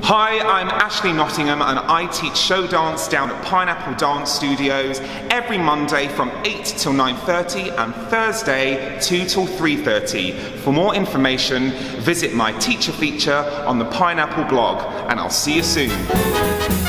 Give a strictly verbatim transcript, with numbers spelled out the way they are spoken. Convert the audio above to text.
Hi, I'm Ashley Nottingham and I teach show dance down at Pineapple Dance Studios every Monday from eight till nine thirty and Thursday two till three thirty. For more information, visit my teacher feature on the Pineapple blog, and I'll see you soon.